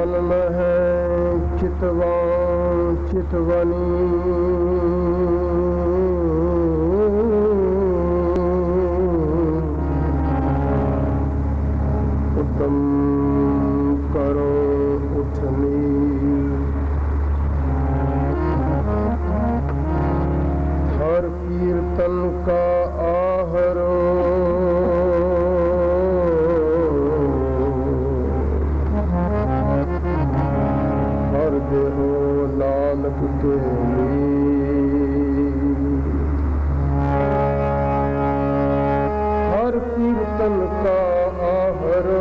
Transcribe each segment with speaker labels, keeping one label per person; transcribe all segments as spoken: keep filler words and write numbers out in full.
Speaker 1: मन में है चितवा चितवनी उत्तम करो उठनी हर कीर्तन का आहरो हर देहो नानक के हर कीर्तन का आहरो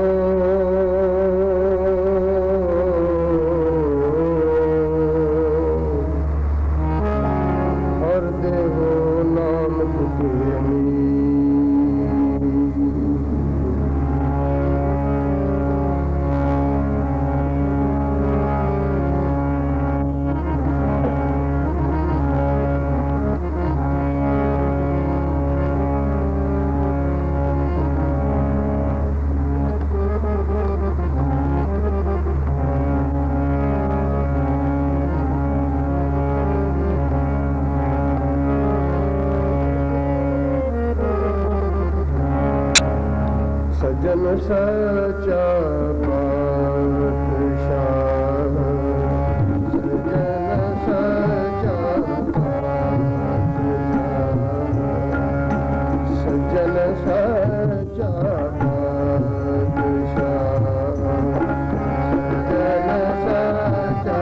Speaker 1: हर देहो नानक के सजन सचा पातशाह सजन सचा पातशाह सजन सचा पातशाह सजन सचा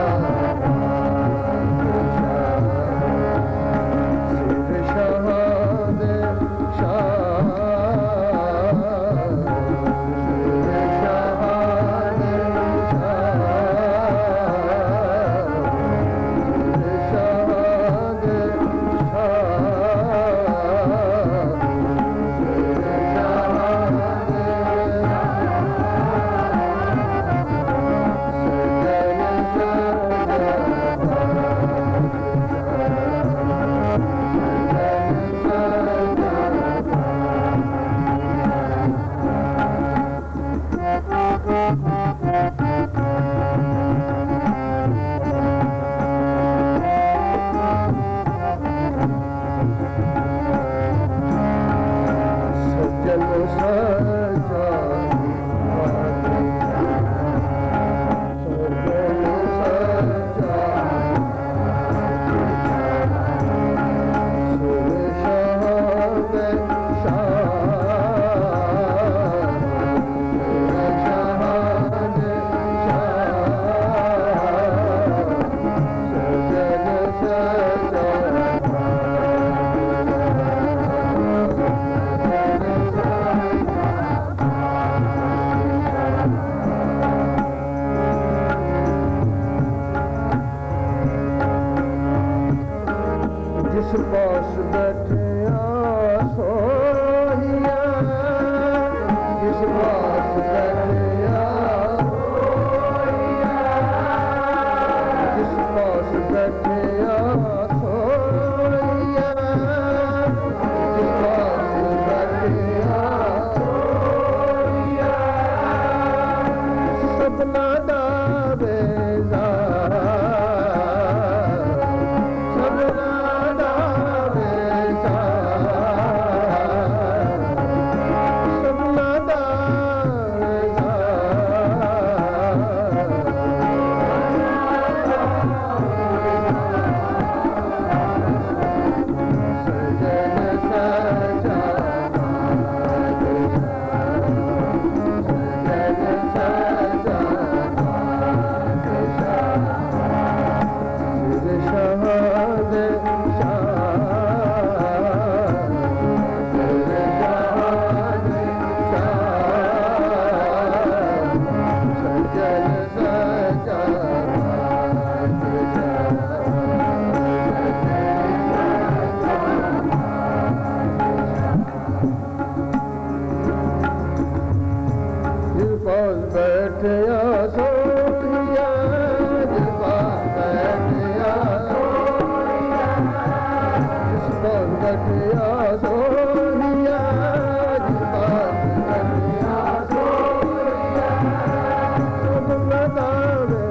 Speaker 1: पातशाह सिर शाह शाह जिस पास बैठे सोहिया जिस पास बैठे सोहिया जिस पास बैठे सोहिया जिस पास बैठे सोहिया सपना दा बेजार बैठे सोहिया जिस पास बैठे सोहिया जिस पास बैठे सोहिया जिस पास बैठे सोहिया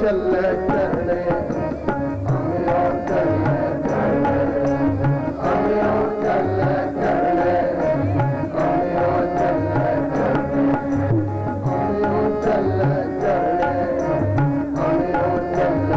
Speaker 1: ਚੱਲੇ ਚਰਣੇ ਅੰਮਿਓ ਚੱਲੇ ਚਰਣੇ ਅੰਮਿਓ ਚੱਲੇ ਚਰਣੇ ਅੰਮਿਓ ਚੱਲੇ ਚਰਣੇ ਅੰਮਿਓ ਚੱਲੇ ਚਰਣੇ ਅੰਮਿਓ ਚੱਲੇ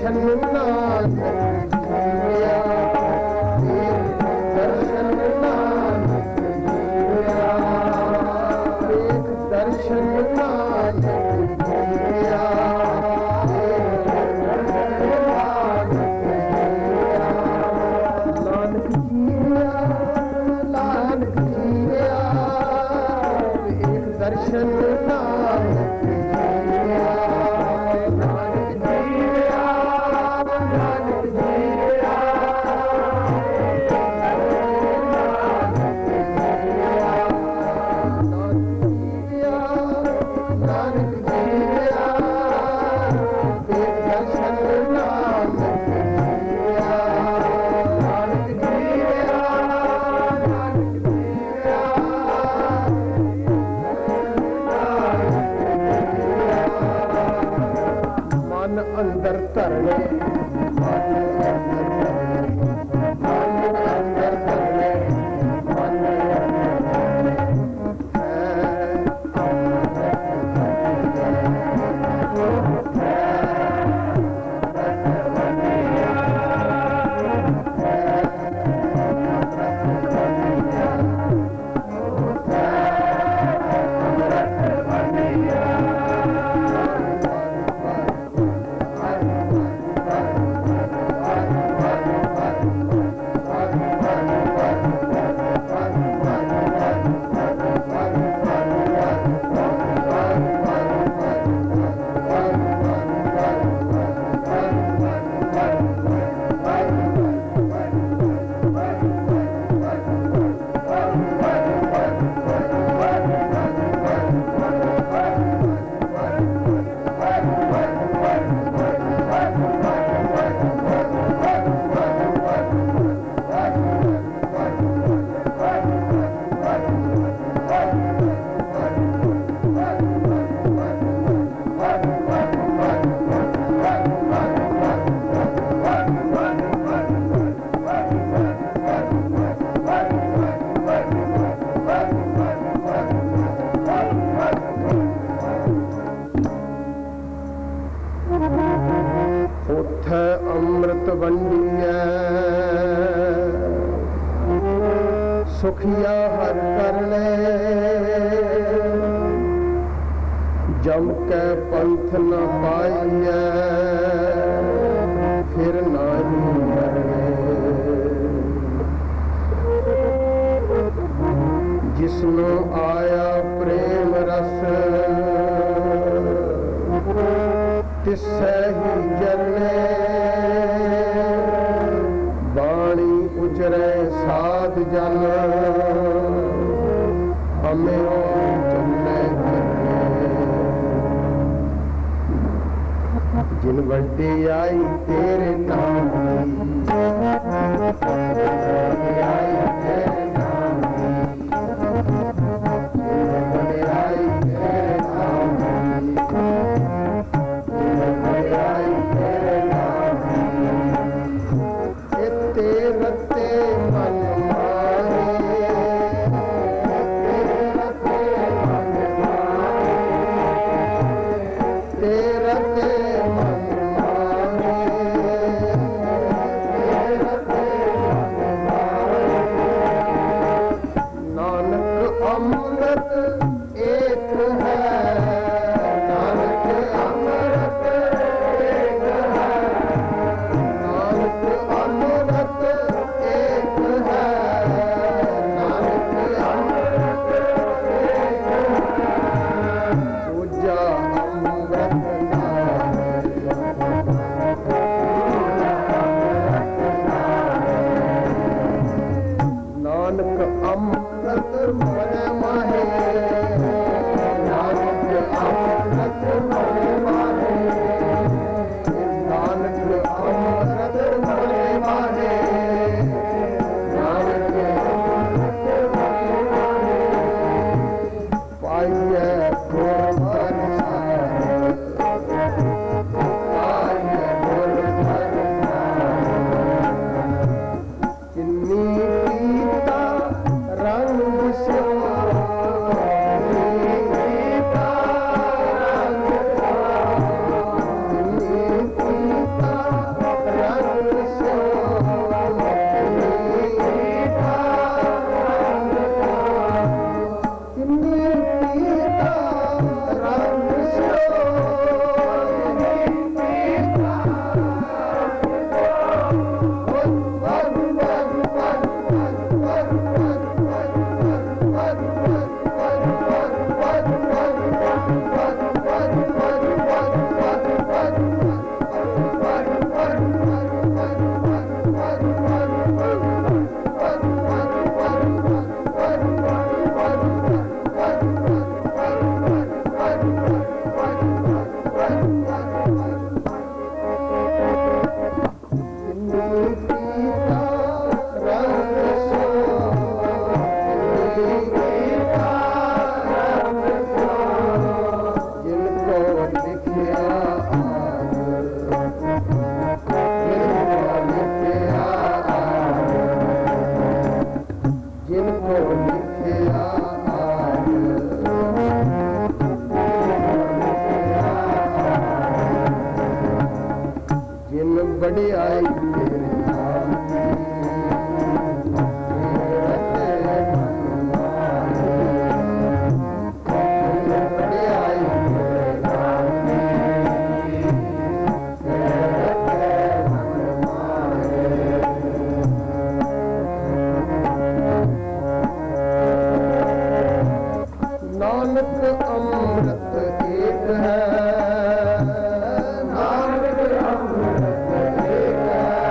Speaker 1: दर्शन नानक जिया, एक दर्शन नानक जिया, एक दर्शन नानक जिया, एक दर्शन नानक जिया, नानक जिया, नानक जिया, एक दर्शन नानक जिया, नानक जिया, नानक जिया, नानक जिया, एक दर्शन नानक जिया, नानक जिया, नानक जिया, मन अंदर धरने, मन अंदर धरने, मन अंदर धरने, मन अंदर उठे अमृत वंडिया, सुखिया हर कर ले, जम के पंथ न पाइए, फिर नहीं मरने। जिसनो आया प्रेम रस, तिस्से ही जरने, बाणी उचरे साध जन, हमें चलने चलने। जिन बंटी आई तेरे नाम की, आई तेरे नाम की, जिन बंटी आई तेरे नाम की, आई तेरे नाम की, तेरे ते मन मारे, तेरे ते मन मारे, तेरे ते मन मारे, तेरे ते मन मारे। नानक अमृत एक है, नानक अमृत एक है, नानक अमृत एक है, नानक अमृत एक है, पूजा अमृत नाम, नानक अमृत मन माहे, नानक अमृत मन माहे, नानक अमृत मन माहे, नानक अमृत मन माहे। पाइए गुर प्रसाद, पाइए गुर प्रसाद, किन्नी पीता रंग स्यो लिखिया आज जिन बड़ियाई तेरे नाम नानक अमृत एक है, नानक अमृत एक है,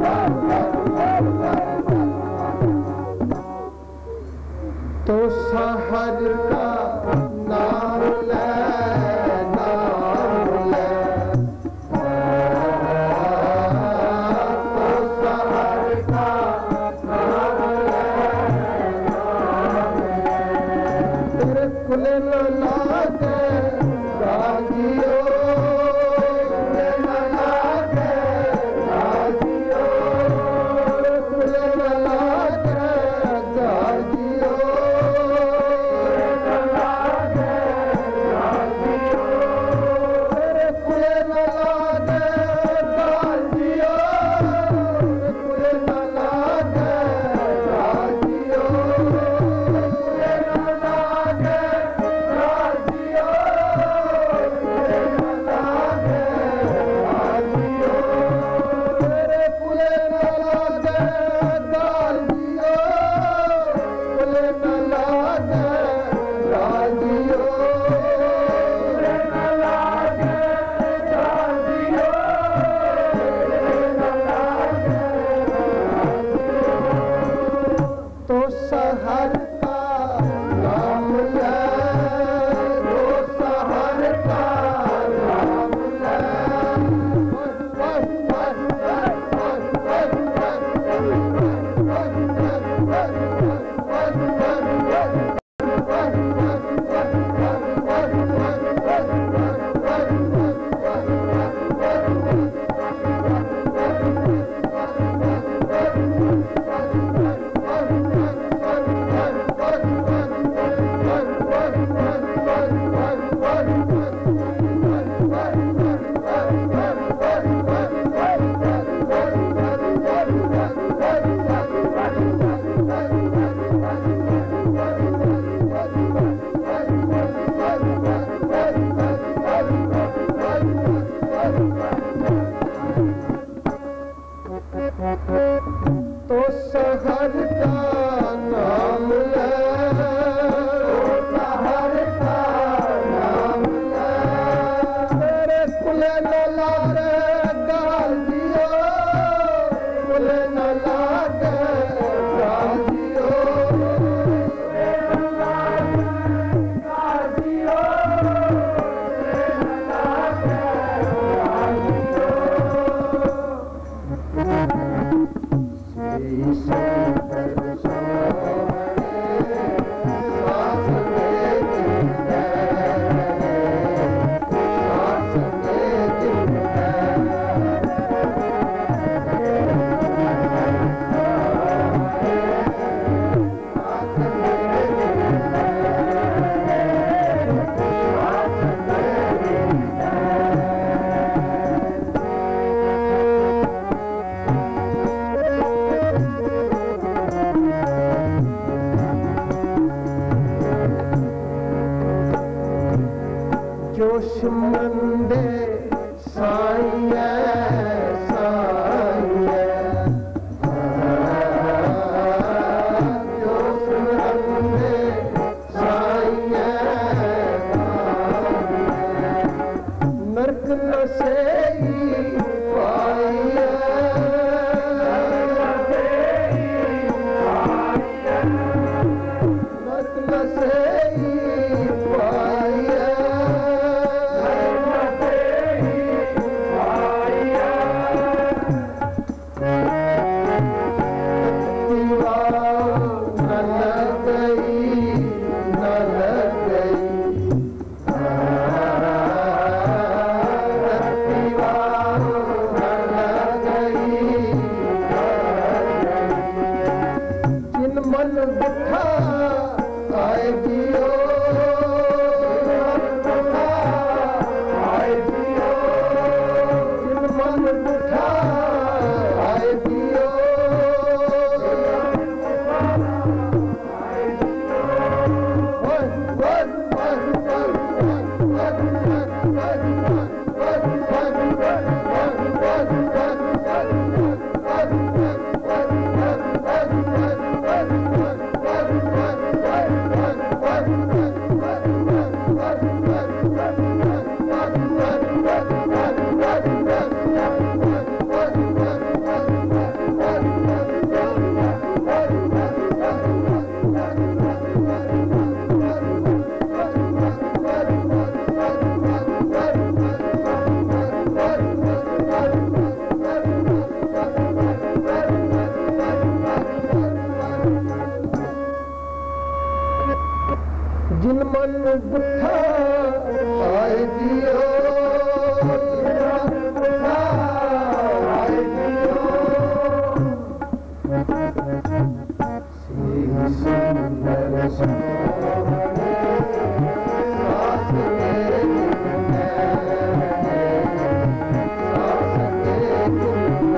Speaker 1: तो सहर का नाम ले नाम ले तो सहर का नाम ले तेरे खुले न लागे राजियो खुले न लागे राजियो खुले न लागे राजियो तो सहर का नाम ले सहर का नाम ले तेरे कुले न लागे गाल दियो कुले न लागे गाल दियो जोशमंदे साईं साईं जोशमंदे साईं नरक न से पाइए नरक न से पाइए मन बुठा आए दियो बुठा आए दियो सी सुंदर सोहने सास के गुण सास के गुण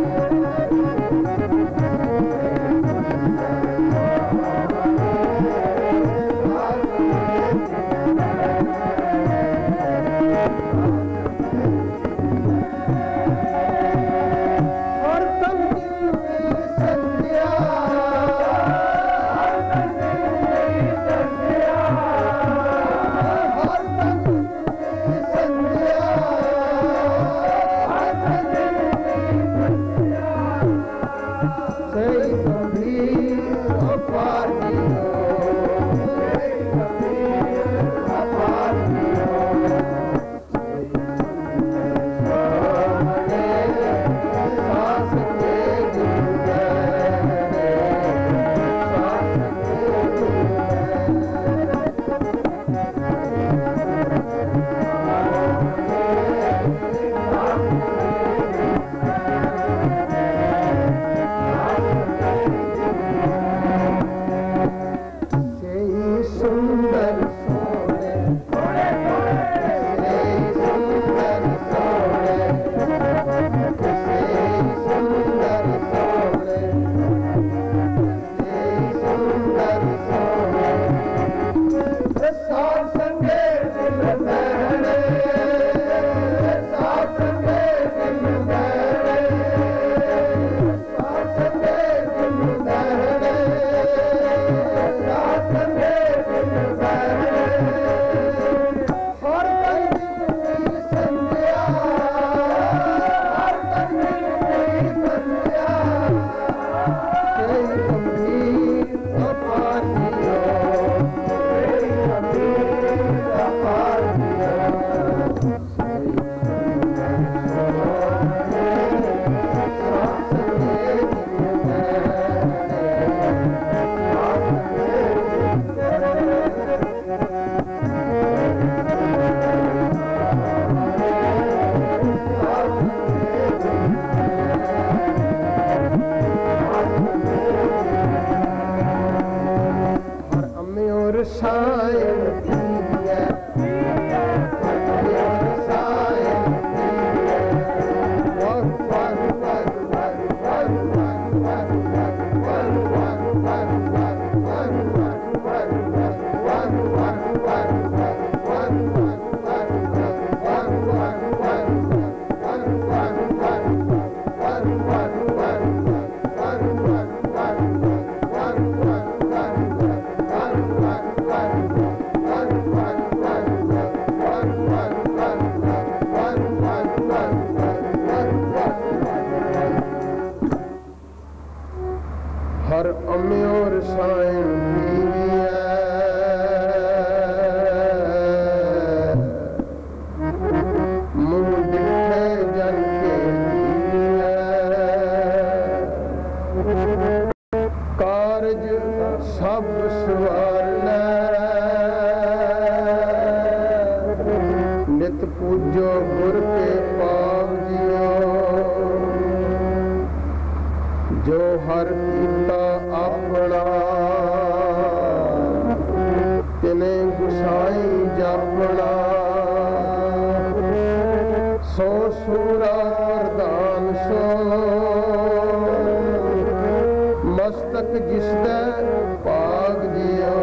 Speaker 1: हर अम्योर साइन मुँह दिखे जन के कारज सब सवार नित पूजो गुर के पाव जियो जो हर कीता अपना तिने गुसाई जापना सो सूरा वरदान सो मस्तक जिसदे पाग जियो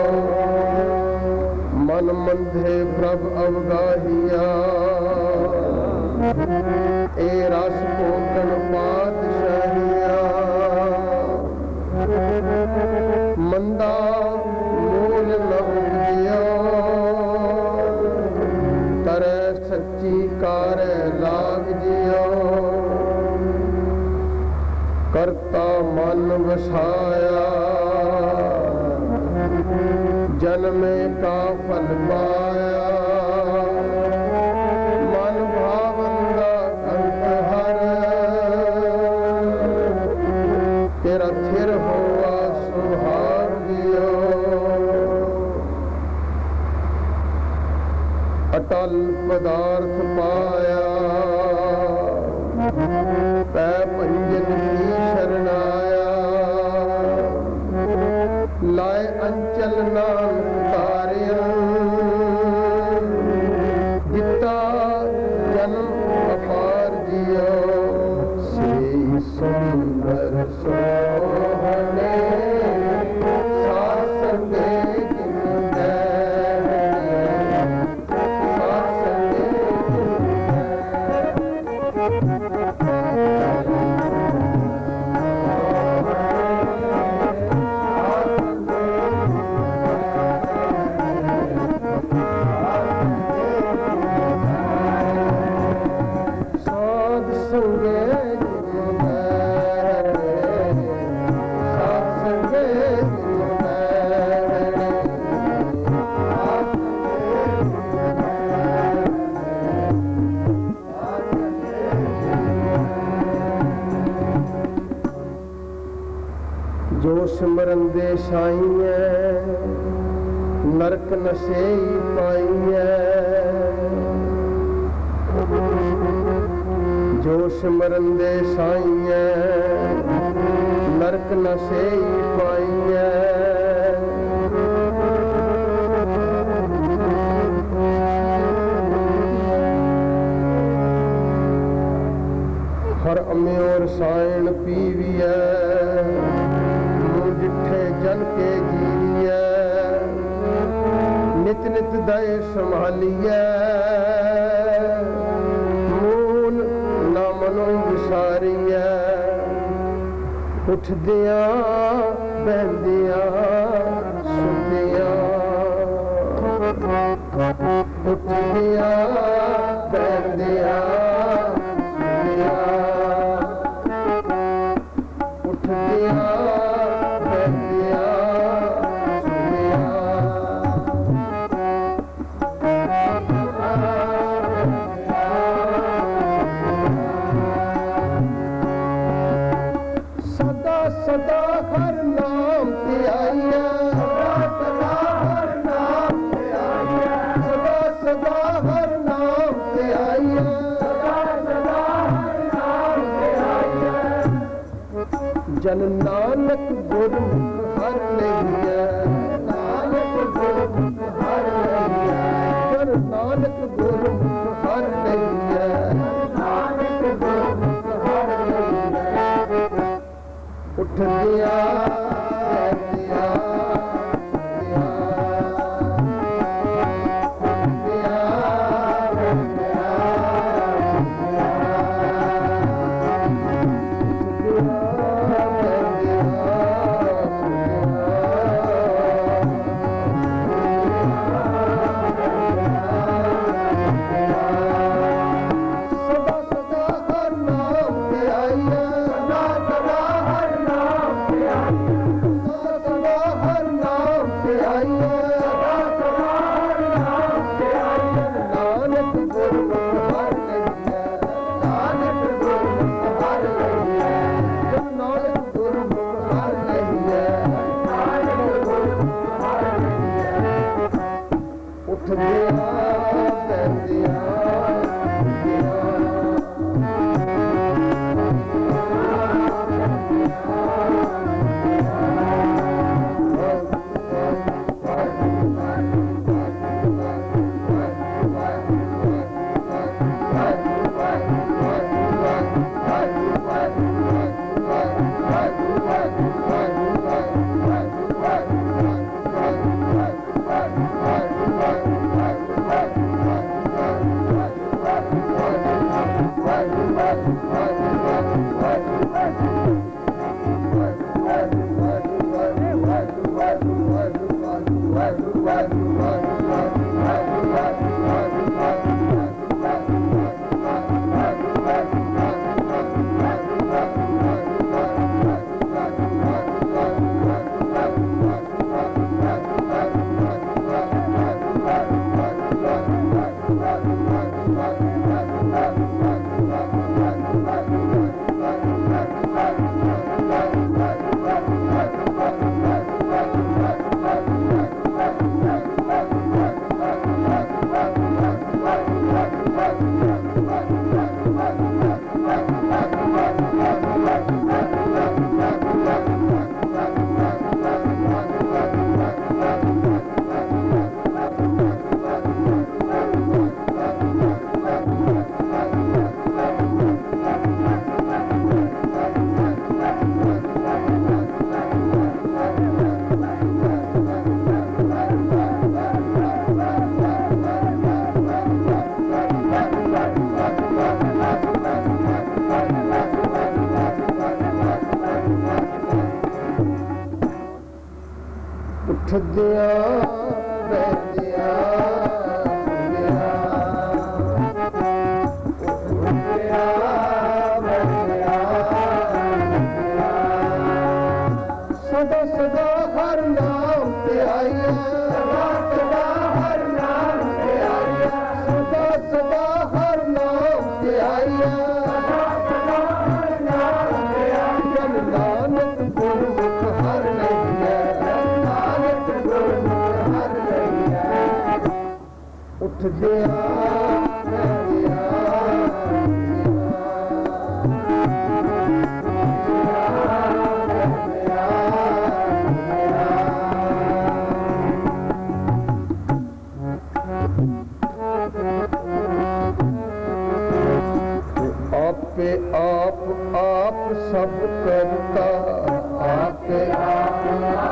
Speaker 1: मन मंधे प्रभ अवगाहिया ए रस पोतन पातशाहिया मंदा मूल न उजियो तरे सच्ची कार लाग जियो करता मन वसाया जन्मे का फल पाया मन भावंदा अंत हर तेरा थिर हुआ सुहाग जियो तल पदार्थ पाया पै पंजन की शरणाया लाए अंचल नानक तारिया दिता जन्म अपार जियो से सुंदर सोहने सिमरन दे साईं नरक नशे पाई जो सिमरन दे साईं नरक नशे पाई हर अम्योर साइन पीविया जन के जीरिया नित नित दय संभालिया मूल ना मनो विसारिया उठदिया बहदिया सुतिया उठदिया बहदिया सुतिया उठदिया सदा हर नाम ते आइया सदा हर नाम ते आइया सदा सदा हर नाम ते आइया सदा सदा हर नाम ते आइया जन नानक गुरमुख हर लइया नानक गुरमुख हर लइया जन नानक गुरमुख हर लइया नानक गुरमुख हर लइया उठ दिया दिया Bye. उठदिया बैठदिया उठदिया बैठदिया सदा सदा हर नाम ते आइया सदा सदा हर नाम ते आइया सदा सदा हर नाम ते आइया सदा सदा हर नाम ते आइया नानक गुरमुख हर लइया नानक गुरमुख हर लइया उठ गया आपे आप आप सब करता आपे आप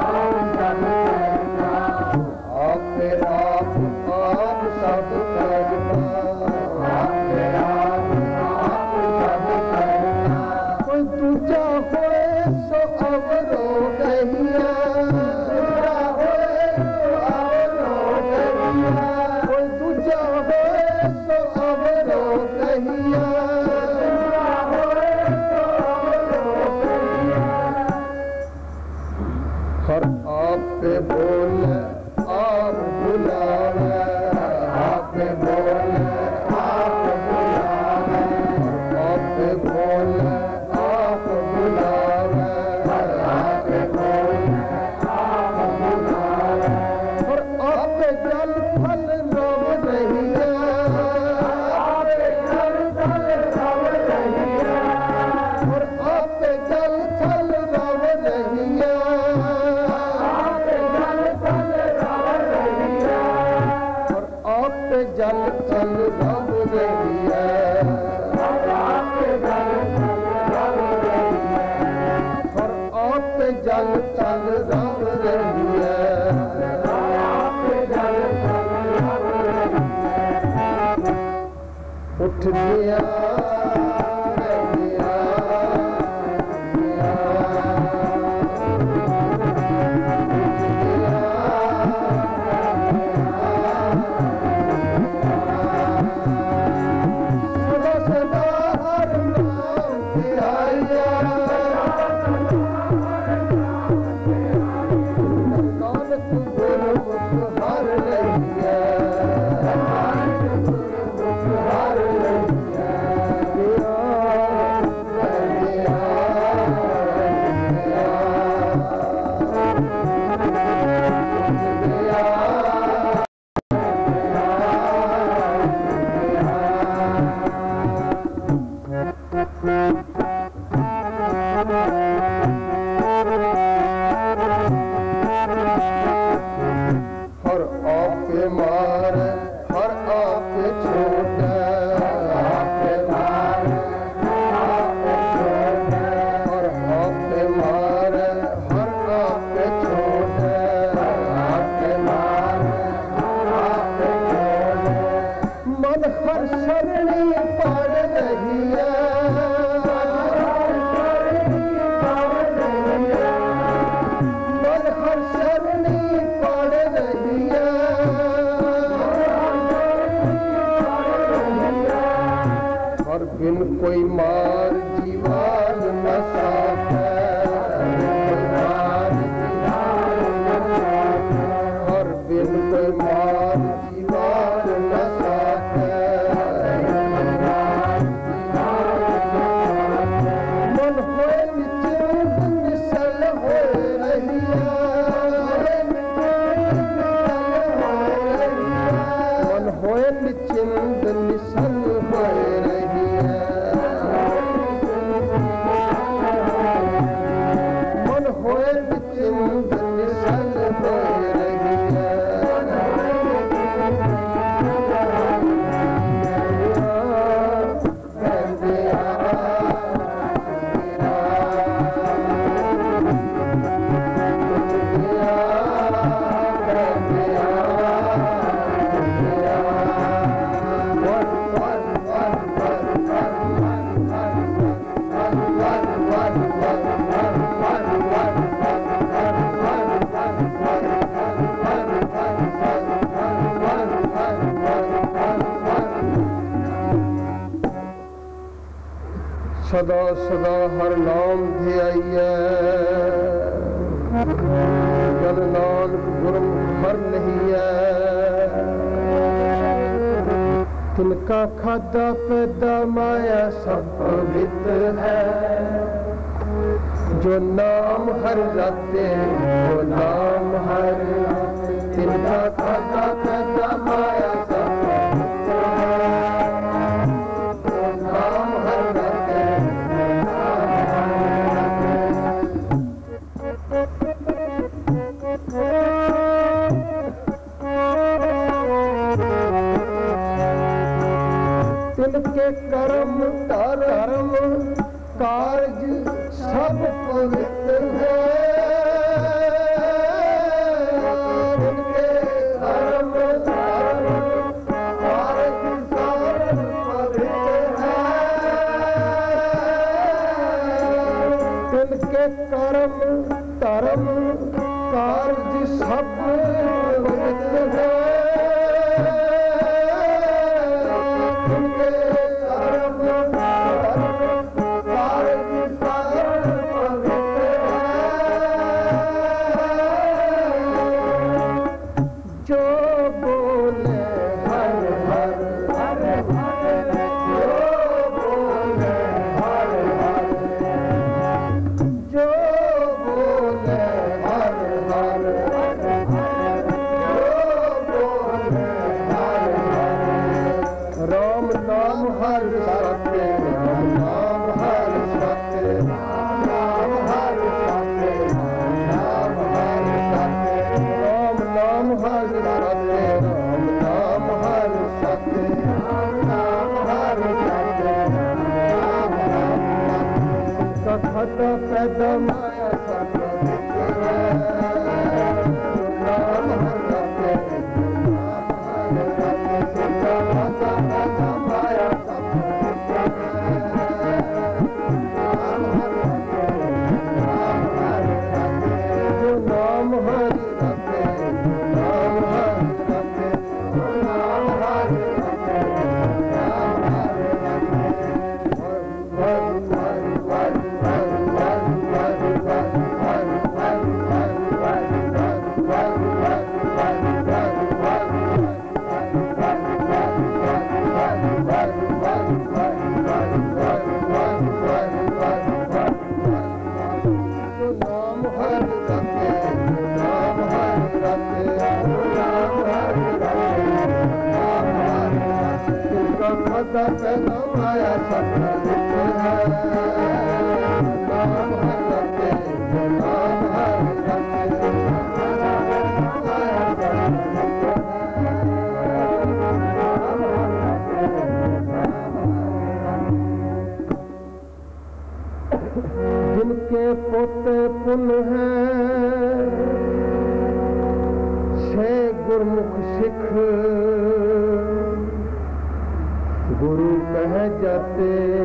Speaker 1: आपे आप आप सब करता आपे आप आप सब करता कोई दूजा होए सो अवरो कहिया दूजा होए सो अवरो कहिया कोई दूजा होए सो अवरो कहिया हर आप पे बोले आप बुलावे आप पे बोले आप बुलावे आप पे बोले आप बुलावे आप पे बोले आप बुलावे और आप पे जल फल रव रहिया आप पे जल फल रव रहिया और आप पे जल फल रव रहिया जल चल रब रहिया और आप जल चल रब रहिया और आप जल चल रब रहिया उठ गया सदा सदा हर नाम ध्याइए जन नानक गुरमुख हर लहिए तिनका खादा पैदा माया सब पवित्र है जो नाम हर रते वो नाम हर तिनका खादा पैदा माया सब वो नाम हर रते तिनके कर्म धर्म कार्य सब पवित्र है तिनके कर्म धर्म कार्य सब पवित्र है तिनके कर्म धर्म कार्य सब पवित्र है पैदा माया सब नाम हर रते माया सब जो नाम हर रते नाम हर रते नाम हर खादा पैदा माया सब पवित्र है नाम हर रते नाम हर रते जिनके पोते पुन हैं छह गुरमुख सिख गुरु कह जाते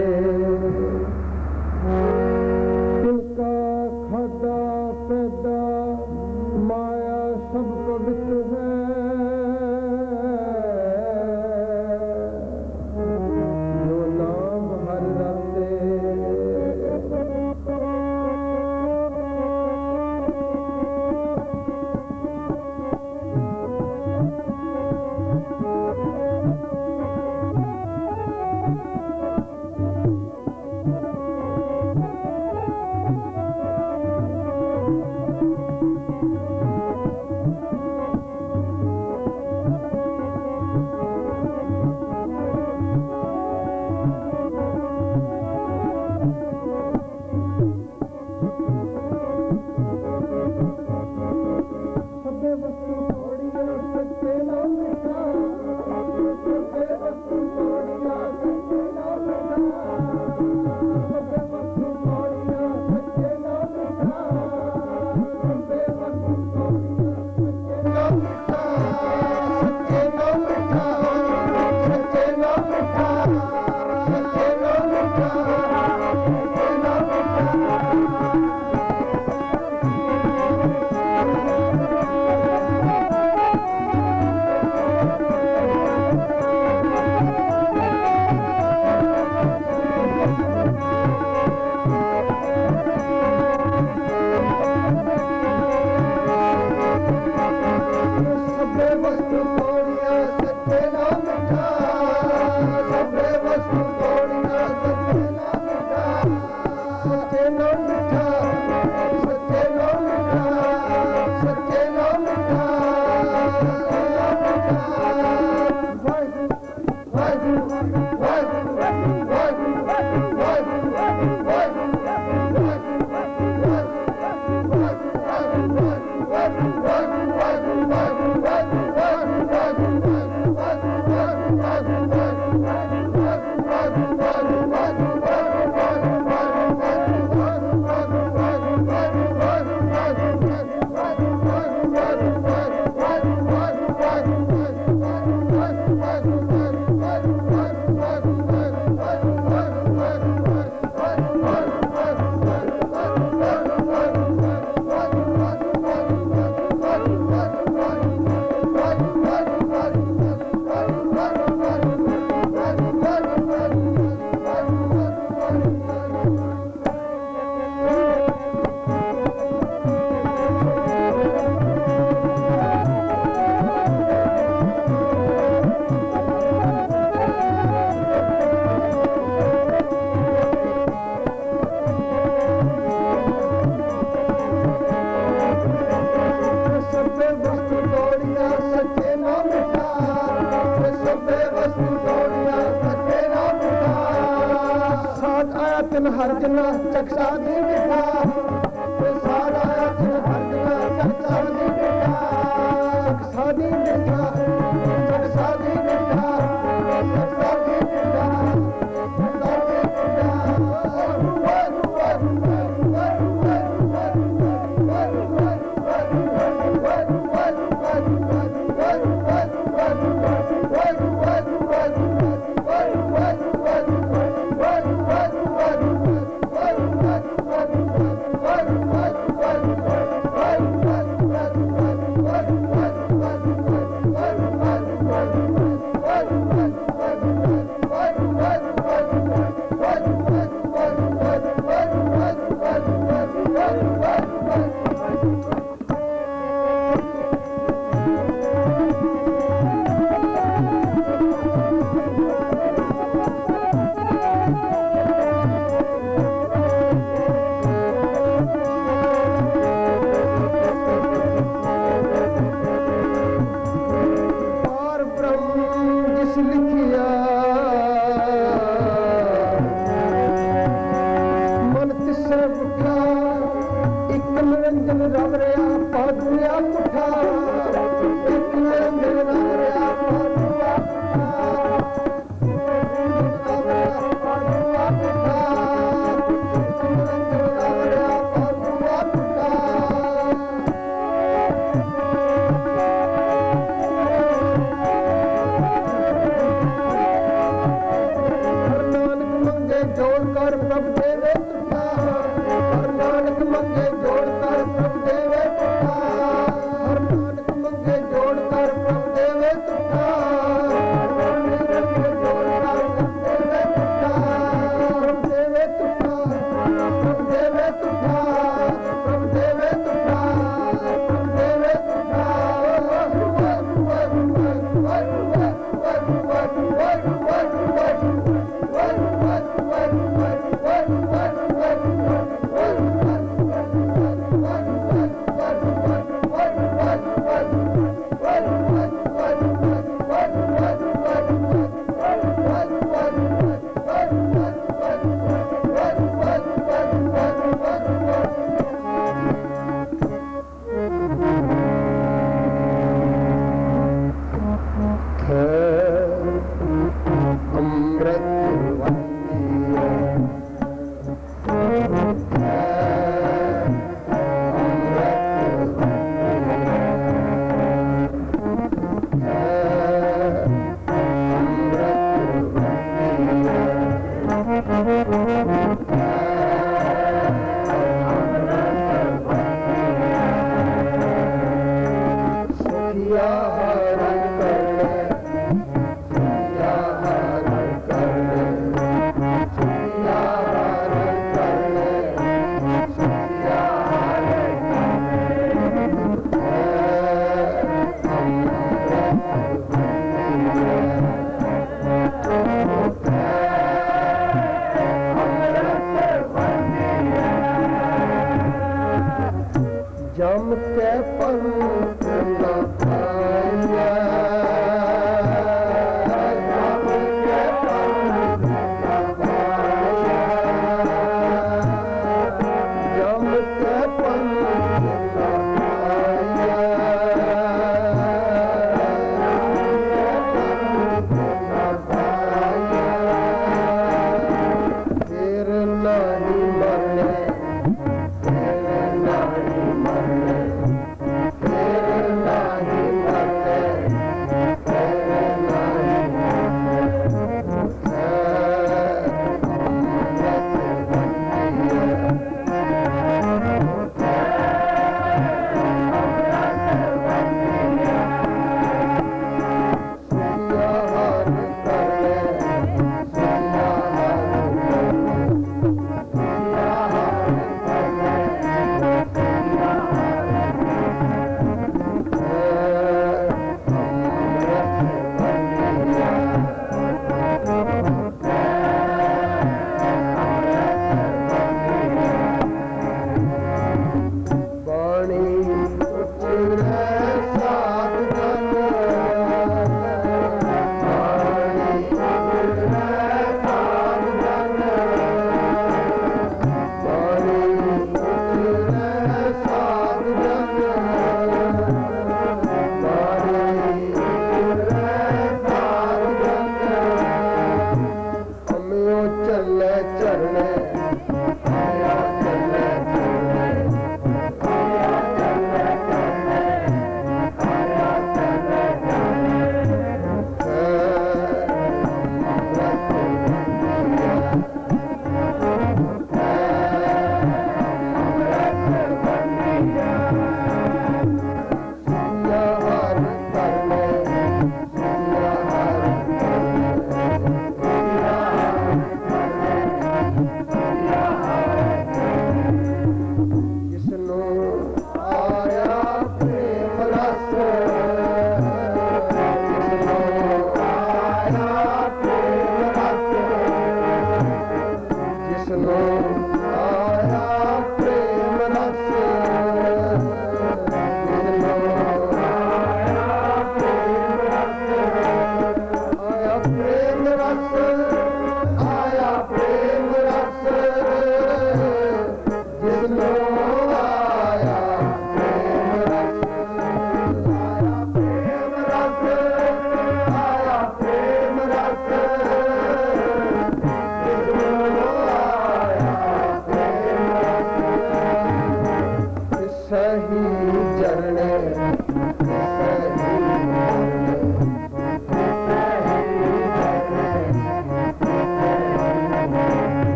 Speaker 1: तिनका खादा पैदा माया सब पवित्र है जो नाम हर रते अचन हर जना चक्षा दी बिठा सारा अचन हर जना चक्षा दी बिठा चक्षा दी बिठा चक्षा दी बिठा चक्षा दी बिठा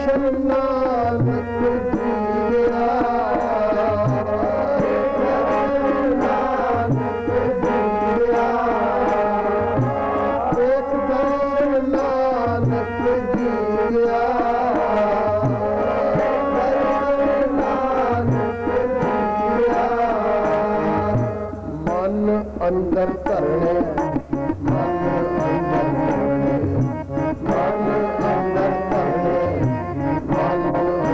Speaker 1: दर्शन नानक जिया अंदर करने मन अंदर करने मन अंदर करने मन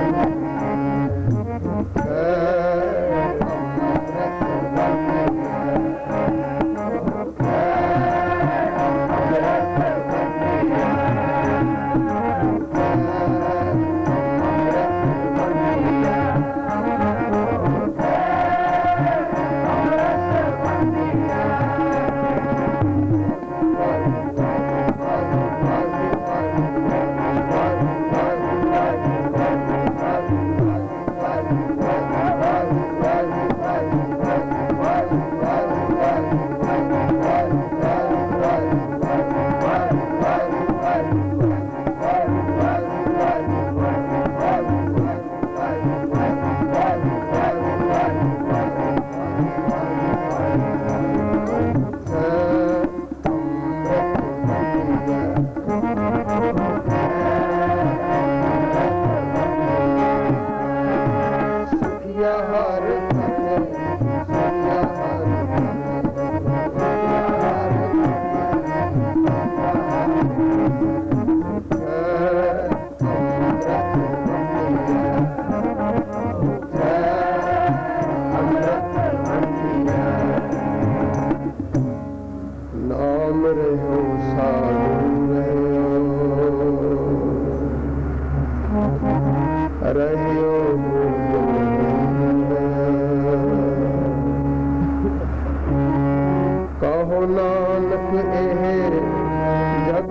Speaker 1: कहो नानक एह जग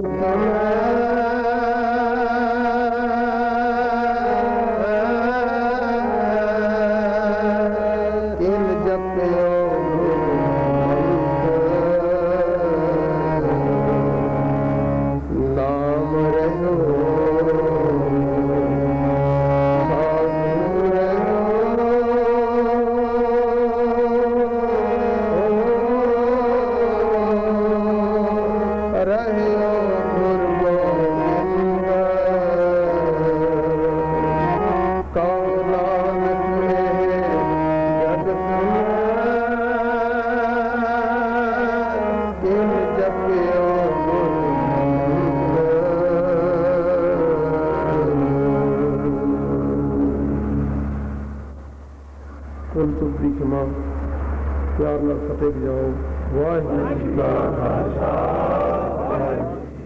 Speaker 1: इन जपियो नाम रहो क्षमा प्यार नाल फतेह जाओ वाहिगुरू जी का खालसा।